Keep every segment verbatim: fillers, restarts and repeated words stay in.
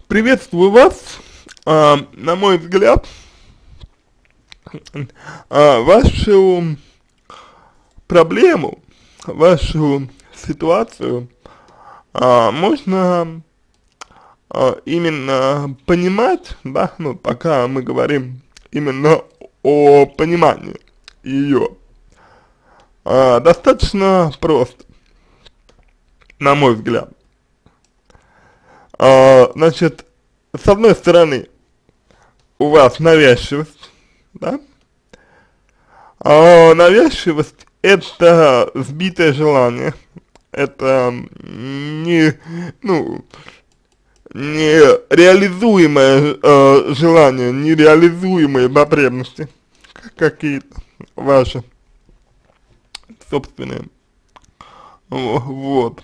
Приветствую вас. А, на мой взгляд, а, вашу проблему, вашу ситуацию а, можно а, именно понимать, да, ну, пока мы говорим именно о понимании ее, а, достаточно просто, на мой взгляд. А, значит, с одной стороны, у вас навязчивость, да? А навязчивость — это сбитое желание, это не, ну, нереализуемое э, желание, нереализуемые потребности какие-то ваши собственные, вот.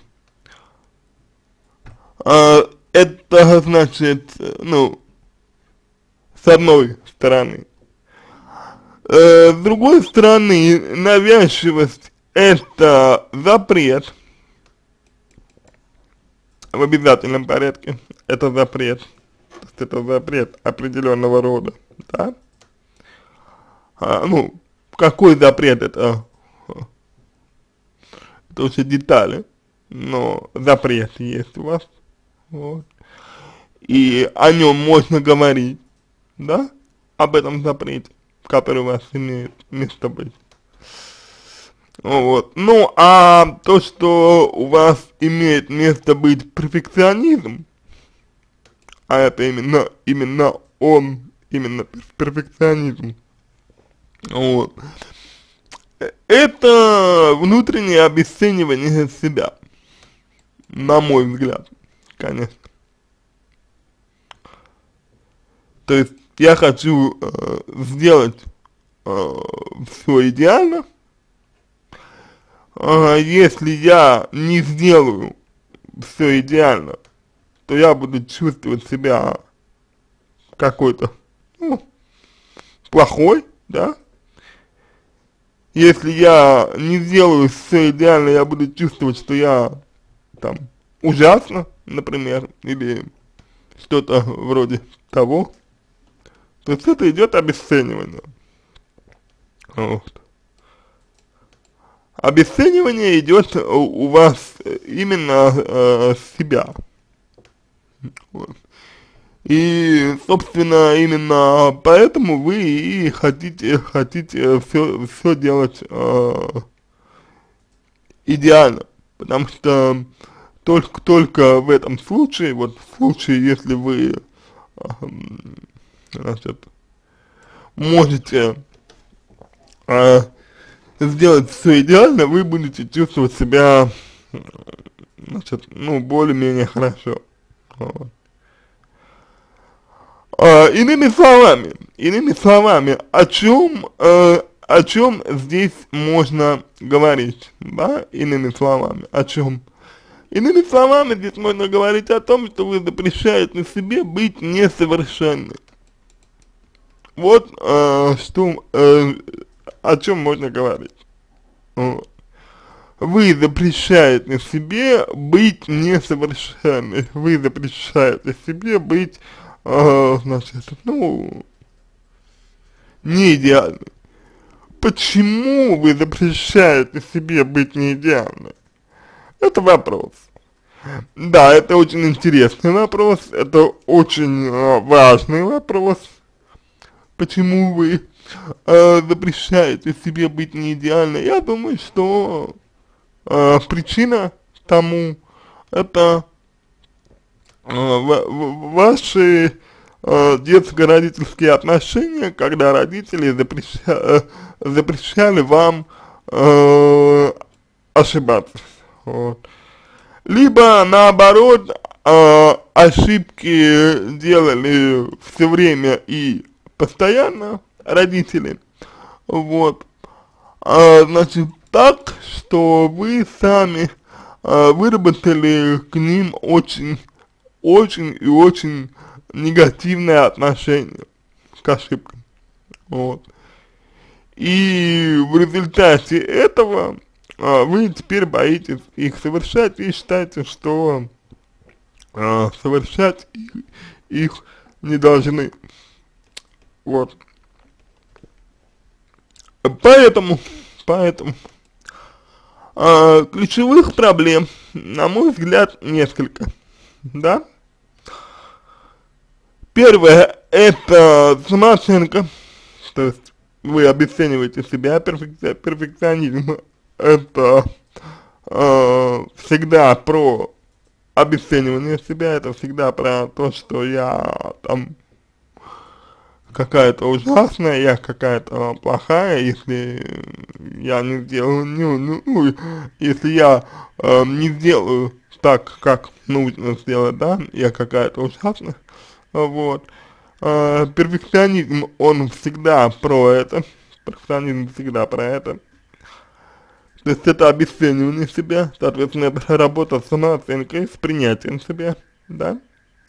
А, это значит, ну, с одной стороны. Э, с другой стороны, навязчивость — это запрет в обязательном порядке, это запрет, то есть это запрет определенного рода, да? А, ну, какой запрет — это, это уже детали, но запрет есть у вас, вот, и о нем можно говорить, да, об этом запрете, который у вас имеет место быть. Вот. Ну, а то, что у вас имеет место быть перфекционизм, а это именно, именно он, именно перфекционизм, вот, это внутреннее обесценивание себя, на мой взгляд, конечно. То есть я хочу э, сделать э, все идеально, э, если я не сделаю все идеально, то я буду чувствовать себя какой-то, ну, плохой, да. Если я не сделаю все идеально, я буду чувствовать, что я там ужасно, например, или что-то вроде того. То есть это идет обесценивание. Вот. Обесценивание идет у, у вас именно э, себя. Вот. И, собственно, именно поэтому вы и хотите, хотите все, все делать э, идеально. Потому что только, только в этом случае, вот в случае, если вы э, значит, можете э, сделать все идеально, вы будете чувствовать себя, значит, ну, более-менее хорошо. Вот. А, иными словами, иными словами, о чем, э, о чем здесь можно говорить, да, иными словами, о чем? Иными словами, здесь можно говорить о том, что вы запрещаете себе быть несовершенным. Вот э, что, э, о чем можно говорить. Вот. Вы запрещаете себе быть несовершенным, вы запрещаете себе быть, э, значит, ну, не идеальным. Почему вы запрещаете себе быть не идеальным? Это вопрос. Да, это очень интересный вопрос, это очень э, важный вопрос. Почему вы э, запрещаете себе быть не идеальной? Я думаю, что э, причина тому это э, ваши э, детско-родительские отношения, когда родители запреща, э, запрещали вам э, ошибаться. Вот. Либо наоборот, э, ошибки делали все время и постоянно родители, вот, а, значит, так, что вы сами а, выработали к ним очень, очень и очень негативное отношение к ошибкам, вот, и в результате этого а, вы теперь боитесь их совершать и считаете, что а, совершать их, их не должны. Вот. Поэтому, поэтому э, ключевых проблем, на мой взгляд, несколько, да. Первое, это самооценка, то есть вы обесцениваете себя, перфекци перфекционизм, это э, всегда про обесценивание себя, это всегда про то, что я там какая-то ужасная, я какая-то плохая, если я не сделаю, ну, ну, ну если я э, не сделаю так, как нужно сделать, да, я какая-то ужасная, вот. Э, перфекционизм, он всегда про это, перфекционизм всегда про это, то есть это обесценивание себя, соответственно, это работа с самооценкой, с принятием себя, да.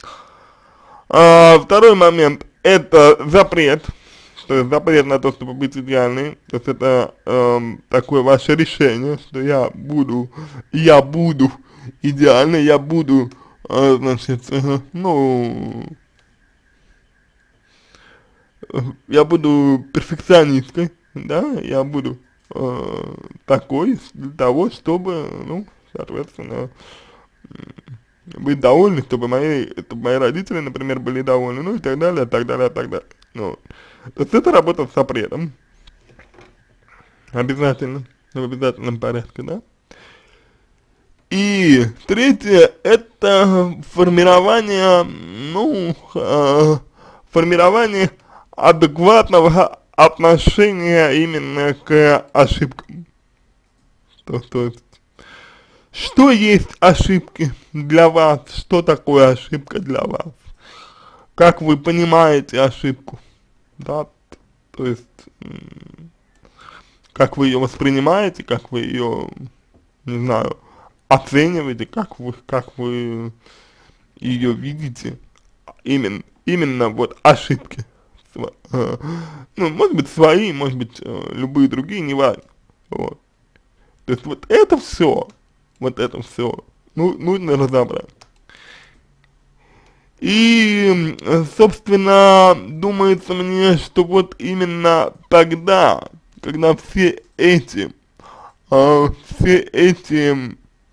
А, второй момент, это запрет, то есть запрет на то, чтобы быть идеальной, то есть это эм, такое ваше решение, что я буду, я буду идеальной, я буду, э, значит, э, ну, э, я буду перфекционисткой, да, я буду э, такой для того, чтобы, ну, соответственно, быть довольны, чтобы мои, чтобы мои родители, например, были довольны, ну и так далее, так далее, так далее. Ну, то есть это работа с запретом. Обязательно, в обязательном порядке, да. И третье, это формирование, ну, э, формирование адекватного отношения именно к ошибкам. То, то есть, что есть ошибки для вас, что такое ошибка для вас, как вы понимаете ошибку, да, то есть, как вы ее воспринимаете, как вы ее, не знаю, оцениваете, как вы, как вы ее видите, именно, именно вот ошибки, ну, может быть, свои, может быть, любые другие, не важно, вот, то есть вот это все, вот это все, ну, нужно разобрать. И, собственно, думается мне, что вот именно тогда, когда все эти, э, все эти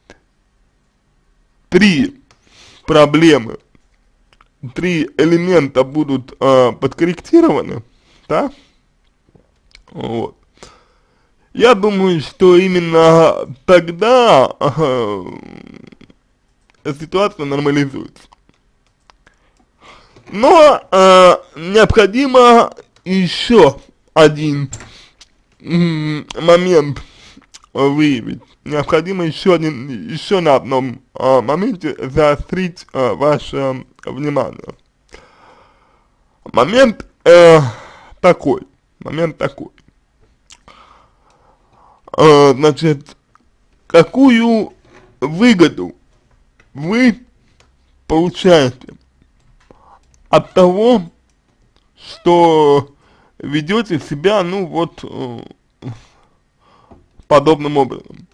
три проблемы, три элемента будут э, подкорректированы, да, вот, я думаю, что именно тогда э, ситуация нормализуется. Но э, необходимо еще один момент выявить. Необходимо еще один, еще на одном э, моменте заострить э, ваше внимание. Момент э, такой, момент такой. Э, значит, какую выгоду вы получаете от того, что ведете себя, ну вот, э, подобным образом.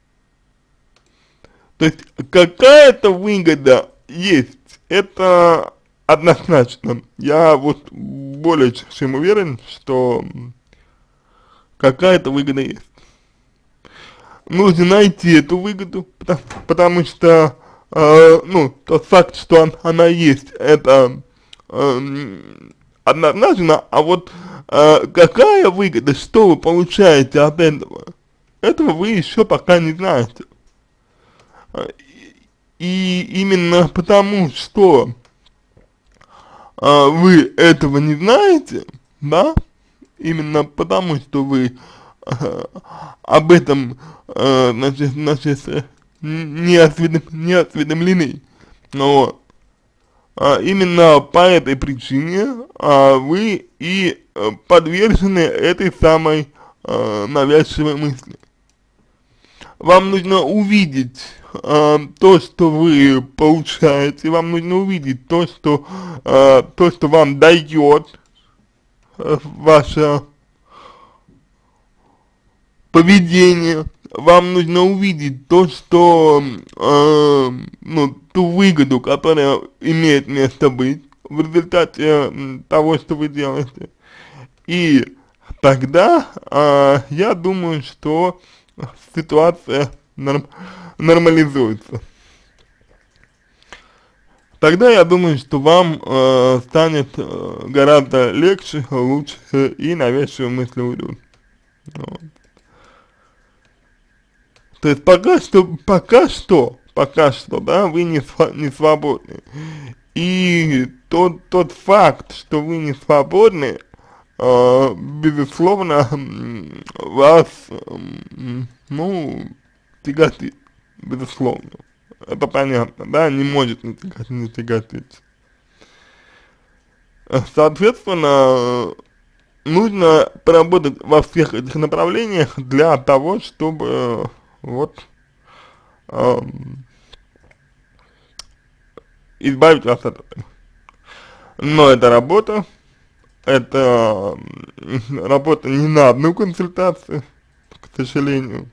То есть какая-то выгода есть, это однозначно. Я вот более чем уверен, что какая-то выгода есть. Нужно найти эту выгоду, потому, потому что, э, ну, тот факт, что он, она есть, это э, однозначно, а вот э, какая выгода, что вы получаете от этого, этого вы еще пока не знаете. И именно потому, что э, вы этого не знаете, да, именно потому, что вы э, об этом, э, значит, значит, не, осведом, не осведомлены, но а, именно по этой причине а, вы и а, подвержены этой самой а, навязчивой мысли. Вам нужно увидеть а, то, что вы получаете, вам нужно увидеть то, что, а, то, что вам дает а, ваше поведение, вам нужно увидеть то, что, э, ну, ту выгоду, которая имеет место быть, в результате м, того, что вы делаете. И тогда э, я думаю, что ситуация норм нормализуется. Тогда я думаю, что вам э, станет э, гораздо легче, лучше и навязчивые мысли уйдут. Вот. То есть пока что, пока что, пока что, да, вы не, сва не свободны. И тот, тот факт, что вы не свободны, э, безусловно, вас, э, ну, тяготит, безусловно. Это понятно, да, не может не тяготить. Не тяготить. Соответственно, нужно поработать во всех этих направлениях для того, чтобы вот эм, избавить вас от этого. Но это работа, это м, работа не на одну консультацию, к сожалению.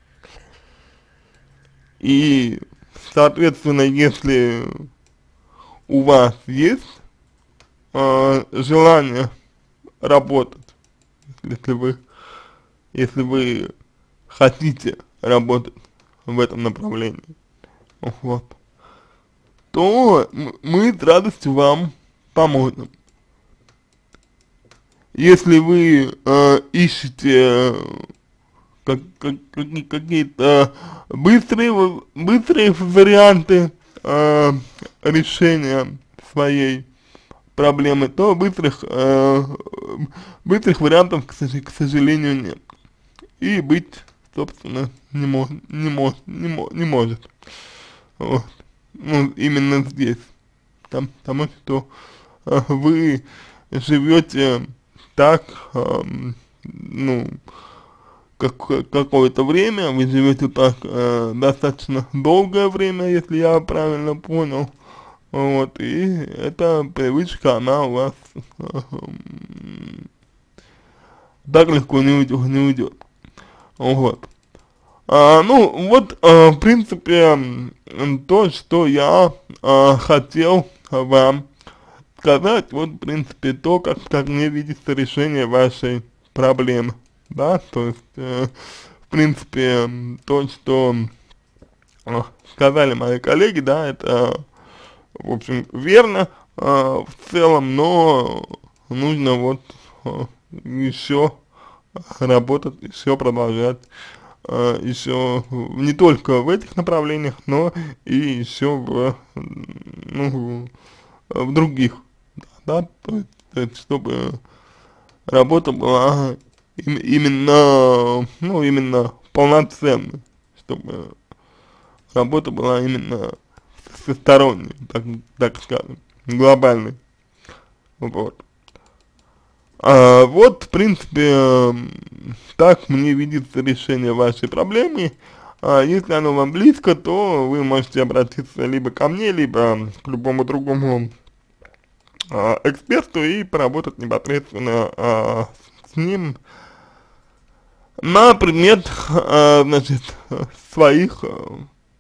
И, соответственно, если у вас есть э, желание работать, если вы, если вы хотите работать в этом направлении, вот, то мы с радостью вам поможем. Если вы э, ищете как, как, какие-то быстрые, быстрые варианты э, решения своей проблемы, то быстрых, э, быстрых вариантов, к, к сожалению, нет. И быть, собственно, не, мож, не, мож, не, мож, не может. Вот. Ну, именно здесь. Там, потому что э, вы живете так, э, ну, как, какое-то время, вы живете так э, достаточно долгое время, если я правильно понял. Вот, и эта привычка, она у вас э, так легко не уйдет, не уйдет. Вот. А, ну, вот, а, в принципе, то, что я а, хотел вам сказать, вот, в принципе, то, как, как мне видится решение вашей проблемы, да, то есть, э, в принципе, то, что э, сказали мои коллеги, да, это, в общем, верно э, в целом, но нужно вот э, еще работать, еще продолжать, э, еще не только в этих направлениях, но и еще в, ну, в других, да, то есть, то есть чтобы работа была им, именно, ну, именно полноценной, чтобы работа была именно всесторонней, так, так скажем, глобальной, вот. А, вот, в принципе, так мне видится решение вашей проблемы. А, если оно вам близко, то вы можете обратиться либо ко мне, либо к любому другому а, эксперту и поработать непосредственно а, с ним на предмет, а, значит, своих а,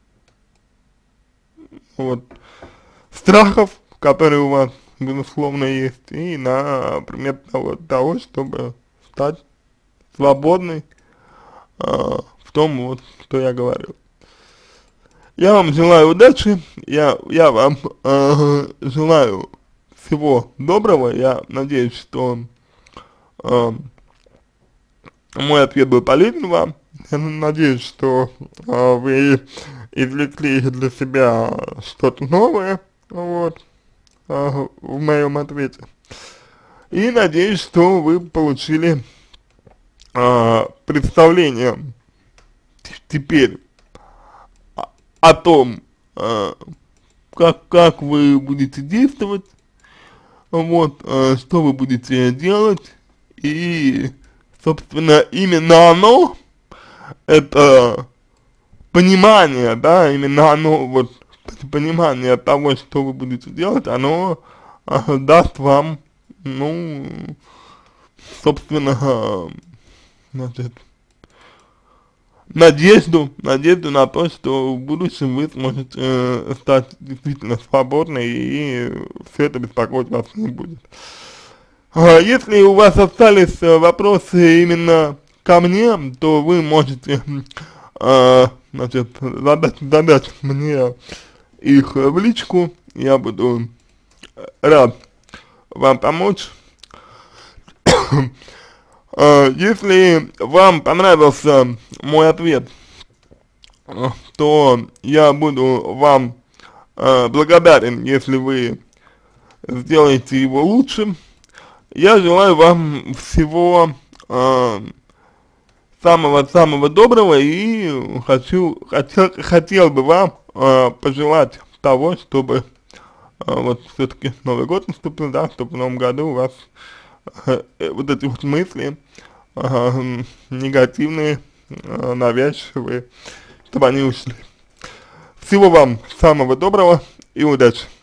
вот страхов, которые у вас, безусловно, есть, и на предмет того, того чтобы стать свободной а, в том, вот, что я говорил. Я вам желаю удачи, я, я вам э, желаю всего доброго, я надеюсь, что э, мой ответ был полезен вам, я надеюсь, что э, вы извлекли для себя что-то новое, вот, э, в моем ответе, и надеюсь, что вы получили э, представление теперь о том, э, как, как вы будете действовать, вот, э, что вы будете делать, и, собственно, именно оно, это понимание, да, именно оно, вот, понимание того, что вы будете делать, оно э, даст вам, ну, собственно, э, значит, надежду, надежду на то, что в будущем вы сможете э, стать действительно свободной, и все это беспокоить вас не будет. А если у вас остались э, вопросы именно ко мне, то вы можете э, значит, задать, задать мне их в личку, я буду рад вам помочь. Э, Если вам понравился мой ответ, э, то я буду вам э, благодарен, если вы сделаете его лучше. Я желаю вам всего э, самого-самого доброго, и хочу, хотел, хотел бы вам э, пожелать того, чтобы э, вот все-таки Новый год наступил, да, чтобы в новом году у вас э, вот эти вот мысли э, негативные, э, навязчивые, чтобы они ушли. Всего вам самого доброго и удачи!